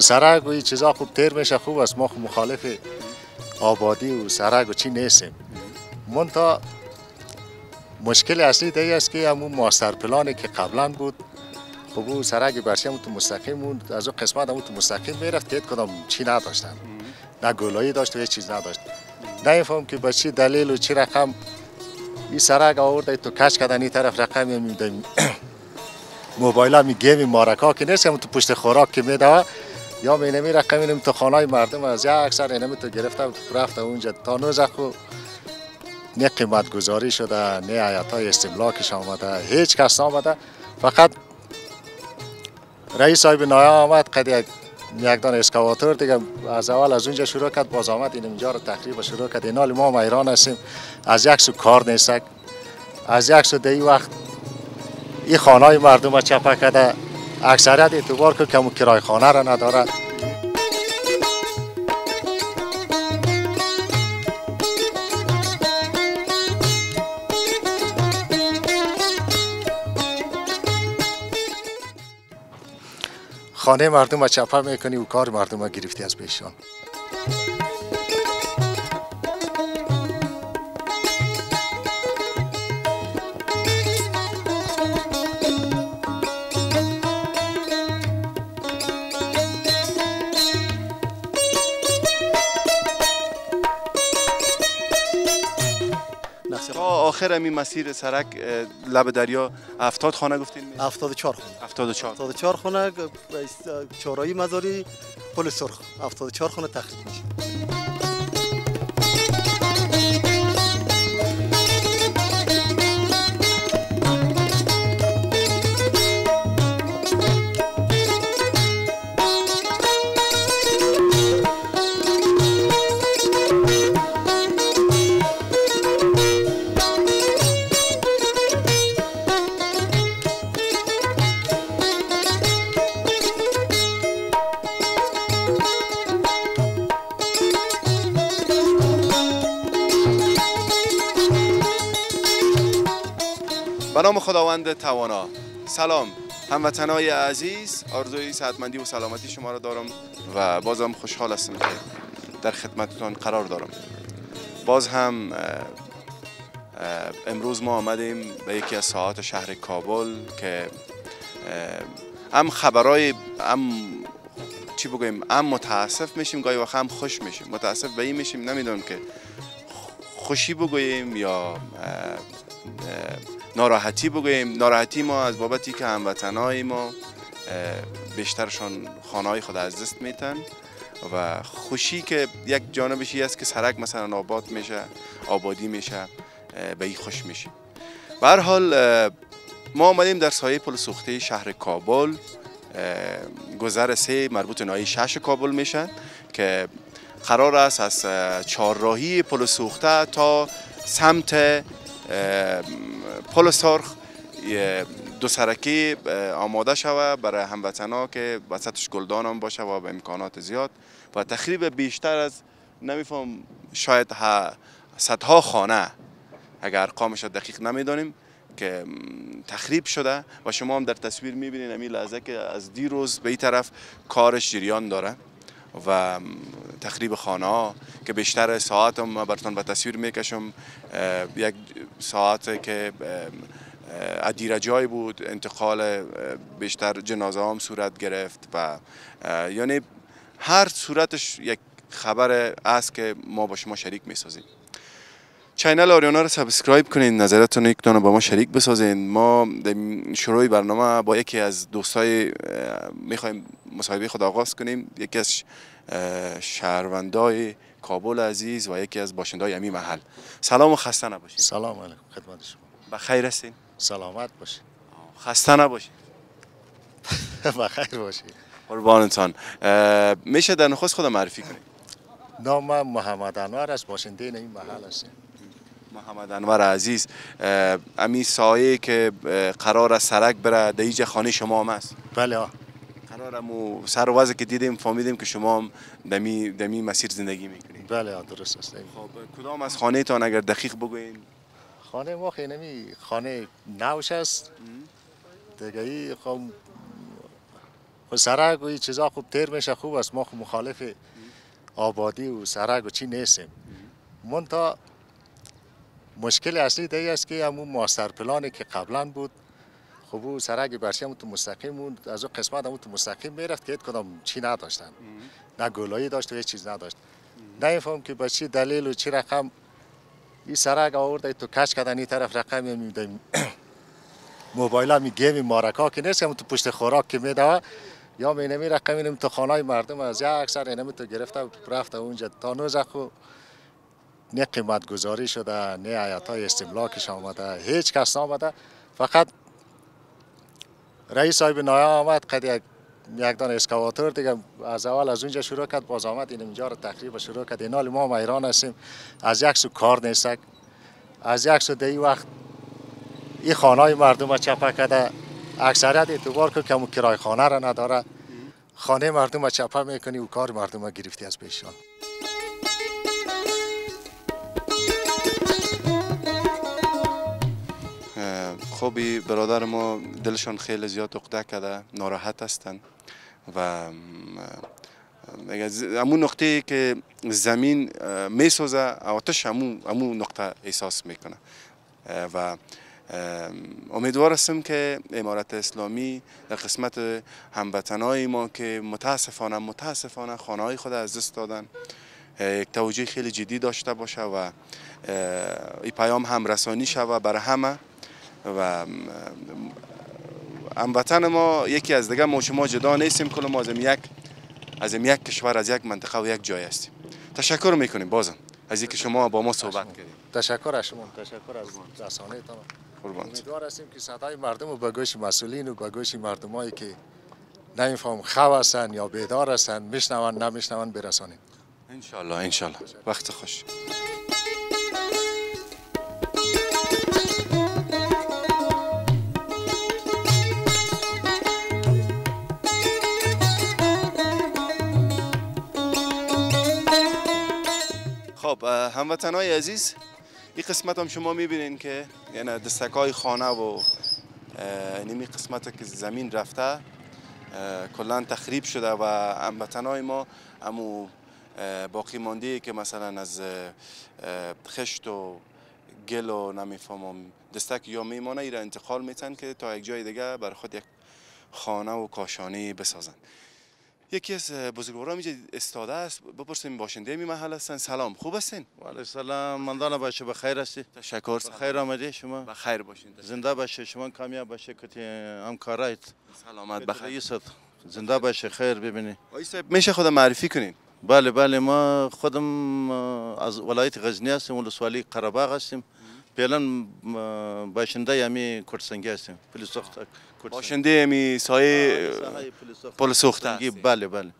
سرک و این چیزا خوب تیر میشه، خوب است. ما مخالف آبادی و سرک و چی نیستیم. منتها مشکل اصلی دیگه است که همون ماستر پلانی که قبلا بود، خب اون سرک برشی همون تو مستقیم بود، از اون قسمت همون تو مستقیم میرفت که کدام چی نداشتن، نه گلایی داشت و هیچ چیز نداشت. نمیفهم که به چی دلیل و چی رقم این سرک آورده تو کش کردن این طرف رقم میده. موبایل ها می گیم مارکا که نیست، همون تو پشت خوراک که میده یا مینمی رقم اینم تو خانه مردم از یک اکثر اینم تو گرفته رفته اونجا. تا نوزه خو نه قیمت گذاری شده، نه آیات های استملاکش آمده، هیچ کس آمده. فقط رئیس صاحب نایا آمد قد یک دانه اسکواتور دیگه از اول از اونجا شروع کرد، باز آمد اینجا رو تخریب شروع کرد. این حال ما ایران هستیم، از یک سو کار نیست، از یک سو دی وقت این خانه های مردم ها چپه کرده، اکثریت اعتبار که کمو کرای خانه را نداره. خانه مردم ها چپه میکنی و کار مردم ها گرفتی از پیشان. آخر این مسیر سرک لب دریا 70 خانه گفتین؟ 74 خانه. 74 خانه چهارراه مزاری پل سرخ 74 خانه تخریب میشه. به نام خداوند توانا. سلام هموطنای عزیز، آرزوی صحتمندی و سلامتی شما را دارم و بازم خوشحال هستم که در خدمتتان قرار دارم. باز هم امروز ما آمدیم به یکی از ساحات شهر کابل که هم خبرای چی بگویم، هم متاسف میشیم، گاهی وقت هم خوش میشیم. متاسف به این میشیم، نمیدونم که خوشی بگوییم یا ناراحتی بگوییم. ناراحتی ما از بابتی که هموطنای ما بیشترشان خانه‌های خود از دست میتن و خوشی که یک جانبشی است که سرک مثلا آباد میشه، آبادی میشه، به این خوش میشیم. به هر حال ما آمدیم در سایه پل سوخته شهر کابل، گذر 3 مربوط ناحیه 6 کابل میشن که قرار است از چهارراهی پل سوخته تا سمت پل سرخ دو سرکی آماده شوه برای هموطنا که وسطش گلدان هم باشه و به امکانات زیاد و تخریب بیشتر از نمیفهم شاید صدها خانه، اگر ارقامش دقیق نمیدانیم، که تخریب شده و شما هم در تصویر میبینید همین لحظه که از دیروز به این طرف کارش جریان داره و تخریب خانه ها که بیشتر ساعت هم براتون به تصویر میکشم. یک ساعت که ادیره جای بود، انتقال بیشتر جنازه هم صورت گرفت و یعنی هر صورتش یک خبر است که ما با شما شریک میسازیم. چینل آریانا رو سابسکرایب کنین، نظرتون یک دونه با ما شریک بسازین. ما شروع برنامه با یکی از دوستای میخوایم مصاحبه خود آغاز کنیم، یکی از شهروندای کابل عزیز و یکی از باشندای همین محل. سلام و خسته نباشین. سلام علیکم خدمت شما. بخیر هستین؟ سلامت باشین. خسته نباشین. بخیر باشین. قربانتان. میشه در نخست خود معرفی کنید؟ نام محمد انور است، باشنده این محل هستم. محمد انور عزیز، امی سایه که قرار است سرک بره در اینجا خانه شما هم است؟ بله ها. قرارمو سر و وضع که دیدیم فهمیدیم که شما هم دمی مسیر زندگی میکنید. بله ها درست است. خب کدام از خانه تان اگر دقیق بگوین؟ خانه ما خیلی خانه نوش است دیگه. خب سرک و این چیزا خوب تیر میشه، خوب است. ما خب مخالف آبادی و سرک و چی نیستیم. منتها مشکل اصلی دیگه است که همون ماستر پلانی که قبلا بود، خب او سرک برشی همون تو مستقیم بود، از اون قسمت همون تو مستقیم میرفت که کدام چی نداشتن، نه گلایی داشت و هیچ چیز نداشت. نمیفهم که با چی دلیل و چی رقم این سرک آورده تو کش کردن این طرف رقم میدیم. موبایل ها می گیم مارکا که نیست، همون تو پشت خوراک که میده یا می نمی رقم اینم تو خانه مردم از یک اکثر اینم تو گرفته رفته اونجا. تا نوزه خو نه قیمت گذاری شده، نه آیات های استملاکش آمده، هیچ کس آمده. فقط رئیس صاحب نایا آمد، قد یک دانه اسکواتور دیگه از اول از اونجا شروع کرد، باز آمد اینجا رو تخریب شروع کرد. اینال ما ایران هستیم، از یک سو کار نیست، از یک سو دی وقت این خانه های مردم چپه کرده. اکثریت اعتبار که کمو کرای خانه را نداره، خانه مردم چپه میکنی و کار مردم گرفتی از پیشان. خوبی برادر ما دلشان خیلی زیاد عقده کرده، ناراحت هستند و همون نقطه که زمین میسوزه آتش همون نقطه احساس میکنه و امیدوار هستم که امارت اسلامی در قسمت هموطنای ما که متاسفانه خانه های خود از دست دادن یک توجه خیلی جدی داشته باشه و این پیام هم رسانی شوه برای همه و هموطن ما یکی از دیگه ما شما جدا نیستیم، کل ما از یک کشور، از یک منطقه و یک جای هستیم. تشکر میکنیم بازم از اینکه شما با ما صحبت کردید. تشکر از شما، تشکر از رسانه‌تان. امیدوار هستیم که صدای مردم رو به گوش مسئولین و به گوش مردمایی که نمیفهم خو هستن یا بیدار هستن میشنون نمیشنون برسانیم. انشالله وقت خوش. خب هموطنای عزیز، این قسمت هم شما میبینین که یعنی دستکای خانه و این قسمت که زمین رفته کلا تخریب شده و هموطنای ما همو باقی مانده که مثلا از خشت و گل و نمیفهمم دستک یا میمانه ایره انتقال میتن که تا یک جای دیگه بر خود یک خانه و کاشانه بسازن. یکی از بزرگواران اینجا استاده است، بپرسیم باشنده می محل هستن. سلام، خوب هستین؟ و علیه السلام، مندان باشه، بخیر هستی؟ تشکر. بخیر آمدی شما؟ بخیر باشین. زنده باشه، شما کامیاب باشه که همکارایت. سلامت بخیر. رئیست زنده باشه، خیر ببینی. آقای صاحب میشه خود معرفی کنین؟ بله ما خودم از ولایت غزنی هستیم، ولسوالی قره‌باغ هستیم. فعلا باشنده همی کردسنگی هستیم. پلسوخت باشنده همی سایه پلسوخت هستیم. بله. بسیار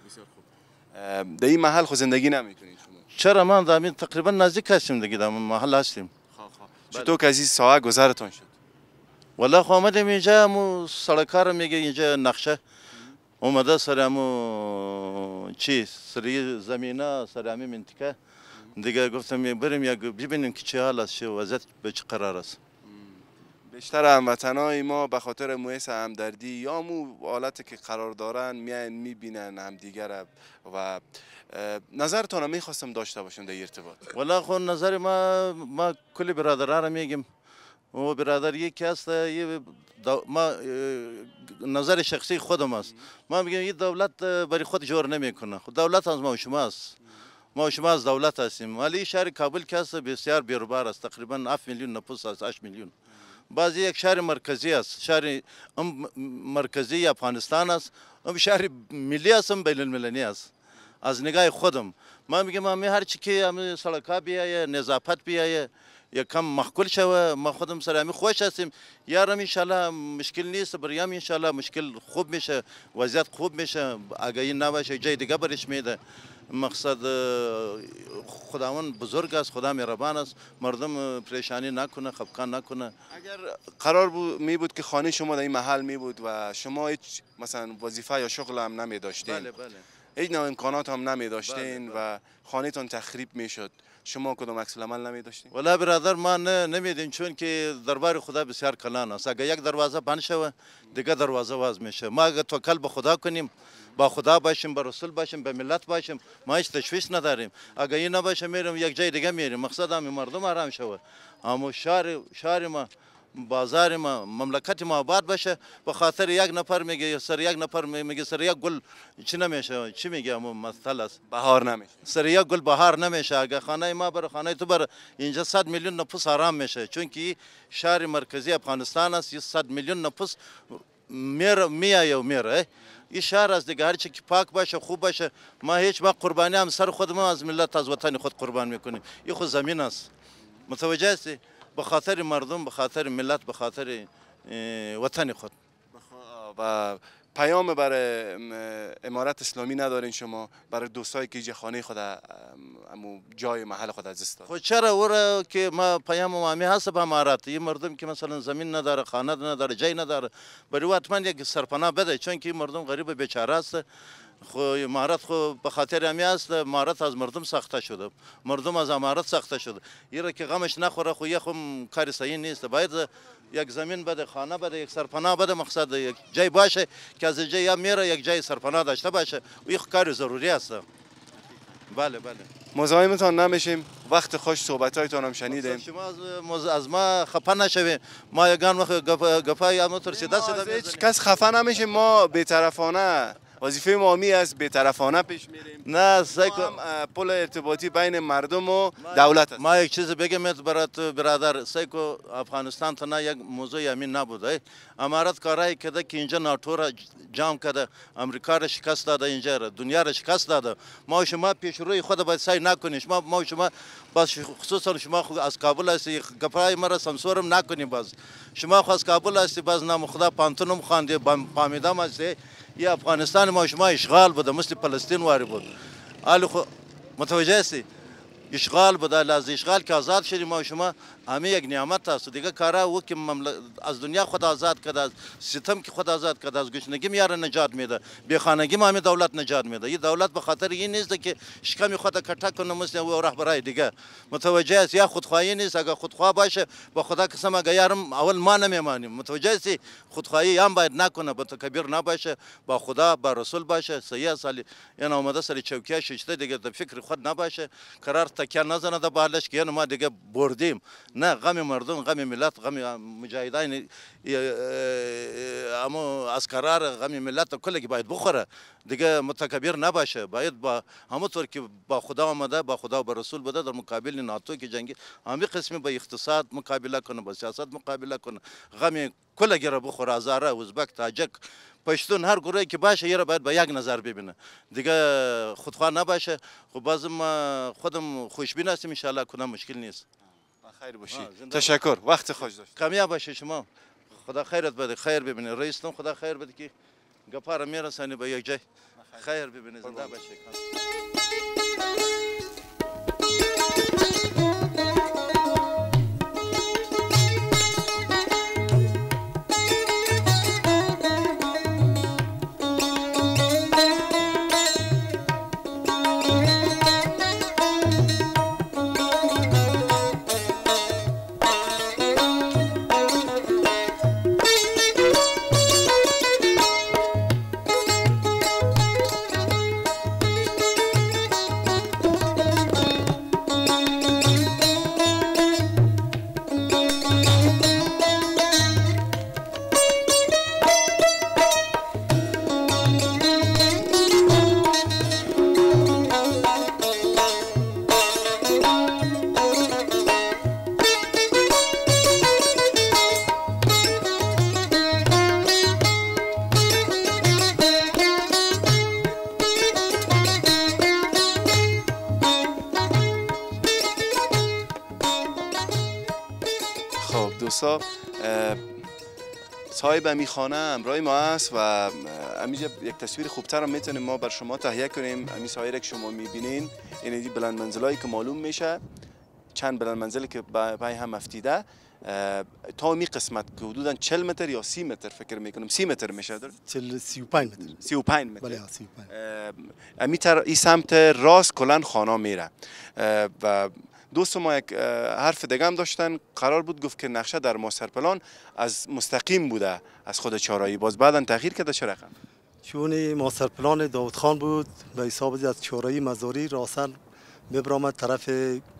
خوب. در این محل خود زندگی نمیکنین شما؟ چرا من در تقریبا نزدیک هستیم دیگه، در محل هستیم. چطور که از این ساحه گذرتون شد؟ والله خو آمدیم اینجا، همو سړکا رو میگه اینجا نقشه اومده سر همو چی سری زمینه سر همین منطقه دیگه، گفتم بریم یک ببینیم که چه حال است، چه وضعیت به چه قرار است. بیشتر هموطنای ما به خاطر مویس همدردی یا مو حالتی که قرار دارن میان میبینن همدیگر و نظرتون میخواستم داشته باشم در ارتباط. والله خو نظر ما کلی برادرها رو میگیم و برادر یکی هست، ما نظر شخصی خودم است، ما میگم این دولت برای خود جور نمیکنه، خود دولت از ما و شما است، ما و شما از دولت هستیم. ولی شهر کابل که هست بسیار بیروبار است، تقریبا 7 میلیون نفوس است، 8 میلیون. بعضی یک شهر مرکزی است، شهر مرکزی افغانستان است، شهر ملی است، بین المللی است. از نگاه خودم ما میگم همه هر چی که همه سړکا بیایه، نظافت بیایه، یکم مخکول شوه، ما خودم سر همه خوش هستیم. یارم انشالله مشکل نیست، بریم انشالله مشکل خوب میشه، وضعیت خوب میشه، آگاهی نباشه جای دیگه برش میده. مقصد خداوند بزرگ است، خدا مهربان است، مردم پریشانی نکنه، خفقان نکنه. اگر قرار می بود که خانه شما در این محل می بود و شما هیچ مثلا وظیفه یا شغل هم نمی داشتین، بله هیچ نوع امکانات هم نمی داشتین و خانهتان تخریب می شد. شما کدام عکس العمل نمی داشتین؟ والا برادر ما نمیدیم، چون که دربار خدا بسیار کلان است. اگر یک دروازه بند شود دیگه دروازه باز میشه. ما اگر توکل به خدا کنیم، با خدا باشیم، با رسول باشیم، به ملت باشیم، ما هیچ تشویش نداریم. اگر این نباشه میریم یک جای دیگه میریم. مقصد همین مردم آرام شود، اما شهر ما، بازار ما، مملکت ما آباد باشه. به خاطر یک نفر میگه سر یک نفر میگه سر یک گل چی نمیشه، چی میگه همون مثل است، بهار نمیشه. سر یک گل بهار نمیشه. اگر خانه ما بر خانه تو بر اینجا 100 میلیون نفوس آرام میشه، چون که شهر مرکزی افغانستان است. 100 میلیون نفوس میره. این شهر از دیگه هر چی که پاک باشه، خوب باشه. ما قربانی هم سر خود ما از ملت، از وطن خود قربان میکنیم. این خود زمین است. متوجه هستی؟ به خاطر مردم، به خاطر ملت، به خاطر وطن خود. و پیام برای امارت اسلامی ندارین شما، برای دوستایی که خانه خود امو جای محل خود از دست دادن؟ خود چرا ورا که ما پیام ما هست به امارت. این مردم که مثلا زمین نداره، خانه نداره، جای نداره، برای حتما یک سرپناه بده، چون که مردم غریب بیچاره است. خو امارت خو به خاطر همی است. امارت از مردم ساخته شده، مردم از امارت ساخته شده. ایرا که غمش نخوره خو یه خم کار صحیح نیست. باید یک زمین بده، خانه بده، یک سرپناه بده. مقصد یک جای باشه که از جای یا میره یک جای سرپناه داشته باشه. و این کار ضروری است. بله. مزاحمتان نمیشیم، وقت خوش صحبتایتان هم شنیدیم. شما از ما خفه نشوید. ما یگان وقت گپای همون ترسیده هیچ کس خفه نمیشه. ما بی‌طرفانه، وظیفه ما می است بی‌طرفانه پیش میریم. نه پل ارتباطی بین مردم و دولت است. ما یک چیز بگم برات برادر، سیکو افغانستان تا نه یک موضوع همین نبوده. امارت کارایی کرده که اینجا ناتو را جام کرده، امریکا را شکست داده، اینجا دنیا را شکست داده. ما شما پیش روی خود باید سعی نکنیم. ما شما باز خصوصا شما از کابل هستی، گپای مرا سانسورم نکنیم. باز شما از کابل هستی، باز نام خدا پانتونم خواندی، فهمیدم هستی. یا افغانستان ما شما اشغال بوده، مثل فلسطین واری بود. حالا خو متوجه هستی؟ اشغال بوده. لازم اشغال که آزاد شدیم ما شما همه یک نعمت است. دیگه کارا او که از دنیا خود آزاد کرده، از ستم که خود آزاد کرده، از گشنگی میاره نجات میده، بی خانگی ما همه دولت نجات میده. این دولت به خاطر این نیست که شکم خود کټه کنه مثل او رهبرای دیگه. متوجه است؟ یا خودخواهی نیست. اگر خودخواه باشه به خدا قسم اگر یارم اول ما نمیمانیم. متوجه است؟ خودخواهی هم باید نکنه، با تکبیر نباشه، با خدا با رسول باشه. صحیح است. یعنی اومده سر چوکیا ششته دیگه در فکر خود نباشه، قرار تکیه نزنه در بالش که ما دیگه بردیم. نه، غم مردم، غم ملت، غم مجاهدین، اما از قرار غم ملت کلی باید بخوره. دیگه متکبر نباشه. باید با همونطور که با خدا آمده، با خدا و با رسول بوده، در مقابل ناتو که جنگی همه قسمی با اقتصاد مقابله کنه، با سیاست مقابله کنه. غم کلگی را بخوره. هزاره، ازبک، تاجک، پشتون، هر گروهی که باشه یه را باید با یک نظر ببینه. دیگه خودخواه نباشه. خب بازم خودم خوشبین هستم، ان شاء الله کنم مشکل نیست. خیر باشی. تشکر. وقت خوش داشت. کامیاب باشه شما. خدا خیرت بده، خیر ببینه. رئیستون خدا خیر بده که گپا را میرسانی به یک جای. خیر ببینه. زنده باشه. دوستا، صاحب امی خانه همراه ما است و همینجا یک تصویر خوبتر هم میتونیم ما بر شما تهیه کنیم. امی سایره که شما میبینین، این بلند منزلایی که معلوم میشه چند بلند منزلی که پای هم افتیده تا می قسمت که حدودا 40 متر یا 30 متر فکر میکنم 30 متر میشه. 35 متر. 35 متر. بله 35. امیتر این سمت راست کلان خانه میره. و دوست ما یک حرف دیگه هم داشتن، قرار بود گفت که نقشه در ماستر پلان از مستقیم بوده از خود چهارراهی، باز بعداً تغییر کرده. چه رقم؟ چون ماستر پلان داوود خان بود به حساب از چهارراهی مزاری راسن میبرامد طرف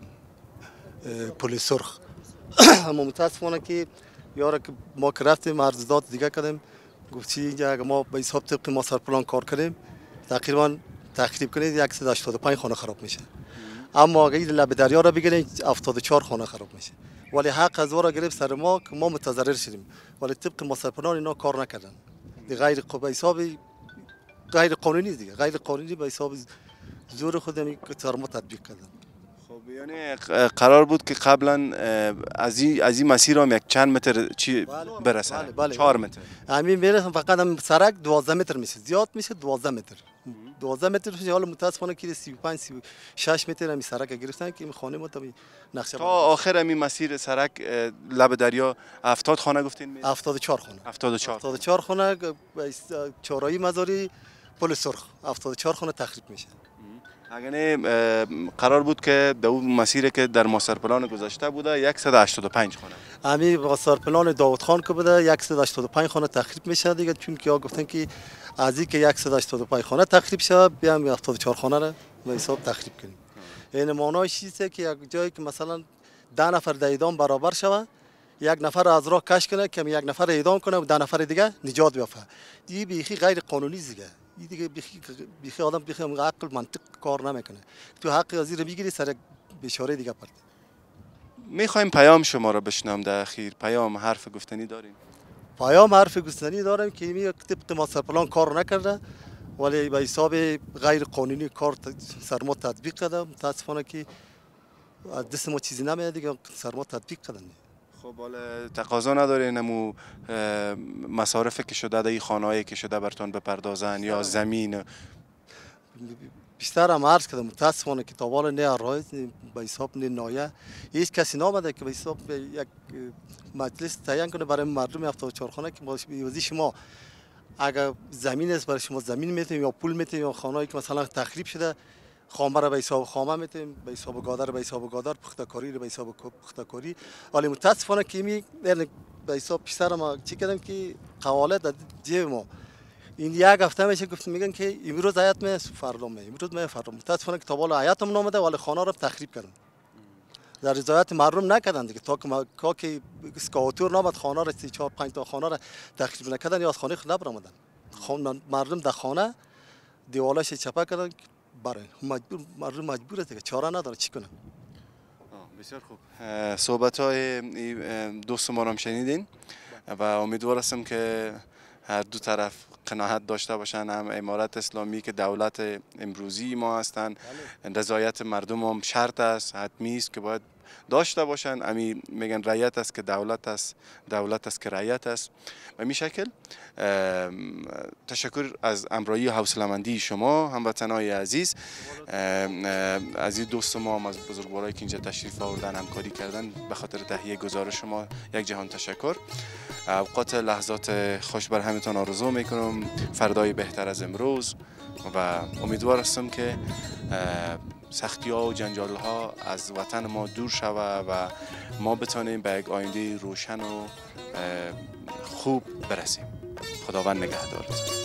پل سرخ. اما متاسفانه که یارو که ما که رفتیم عرضداد دیگه کردیم، گفت چی اینجا اگه ما به حساب طبق ماستر پلان کار کنیم تقریبا تخریب کنید 185 خانه خراب میشه. اما اگه لب دریا را بگیریم 74 خانه خراب میشه. ولی حق از وارا گرفت سر ما که ما متضرر شدیم، ولی طبق ماستر پلان اینا کار نکردن. غیر به حساب غیر قانونی دیگه، غیر قانونی به حساب زور خودم سر ما تطبیق کردن. خب یعنی قرار بود که قبلا از این مسیر هم یک چند متر چی برسه؟ بله 4 متر. همین میرسم، فقط هم سرک 12 متر میشه، زیاد میشه 12 متر. 12 متر میشه. حالا متاسفانه که 35 36 متر همین سرک گرفتن که این خانه ما تا نقشه تا آخر همین مسیر سرک لب دریا 70 خانه گفتین؟ 74 خانه. 74 خانه چهارراهی مزاری پل سرخ 74 خانه تخریب میشه. اگه قرار بود که در اون مسیری که در ماستر پلان گذاشته بوده 185 خانه. همین ماستر پلان داوود خان که بوده 185 خانه تخریب میشه دیگه، چون که گفتن که از این که 185 خانه تخریب شه بیام 74 خانه را به حساب تخریب کنیم. این معناش چیزه که یک جایی که مثلا 10 نفر در اعدام برابر شوه، یک نفر از راه کش کنه که یک نفر اعدام کنه و 10 نفر دیگه نجات بیافته. این بیخی غیر قانونی دیگه. این دیگه بیخی آدم بیخی عقل منطق کار نمیکنه. تو حق از این رو بگیری سر بیچاره دیگه پرد. میخوایم پیام شما رو بشنوم در اخیر. پیام حرف گفتنی داریم؟ پیام حرف گفتنی دارم که این طبق ماستر پلان کار نکرده، ولی به حساب غیر قانونی کار سر ما تطبیق کرده. متاسفانه که از دست ما چیزی نمیاد دیگه، سر ما تطبیق کردن. خب حالا تقاضا نداره نمو مصارفی که شده در این خانه‌ای که شده برتون بپردازن یا زمین؟ بیشتر هم عرض کردم متاسفانه که تا حالا نه رایت به حساب نه نایه هیچ کسی نامده که به حساب یک مجلس تعیین کنه برای مردم 74 خانه که بازی شما اگر زمین است برای شما زمین میتونیم یا پول میتونیم یا خانه‌ای که مثلا تخریب شده خامه را به حساب خامه میتونیم، به حساب گادر به حساب گادر، پختکاری را به حساب پختکاری. ولی متاسفانه که می به حساب بیشتر ما چی کردم که قواله در جیب ما این یک هفته میشه گفت میگن که امروز آیت می فردا می امروز می فردا. متاسفانه که تا بالا آیتم نامده ولی خانه را تخریب کردن، در رضایت مردم نکردن دیگه. تا که اسکاتور نامد خانه را 4 5 تا خانه را تخریب نکردن یا از خانه خود نبرآمدن. مردم در خانه دیوالش چپا کردن، برای مردم مجبور است دیگه، چاره نداره چی کنه. بسیار خوب. صحبت‌های دوست ما رو هم شنیدین و امیدوار هستم که هر دو طرف قناعت داشته باشن. هم امارت اسلامی که دولت امروزی ما هستند، رضایت مردم هم شرط است، حتمی است که باید داشته باشن. امی میگن رعیت است که دولت است، دولت است که رعیت است. و می شکل تشکر از همراهی و حوصله‌مندی شما هموطنان عزیز. از این دوست ما هم از بزرگوارایی که اینجا تشریف آوردن همکاری کردن به خاطر تهیه گزارش شما یک جهان تشکر. اوقات لحظات خوش بر همتون آرزو میکنم، فردای بهتر از امروز و امیدوار هستم که سختی ها و جنجال ها از وطن ما دور شود و ما بتانیم به یک آینده روشن و خوب برسیم. خداوند نگهدارتون.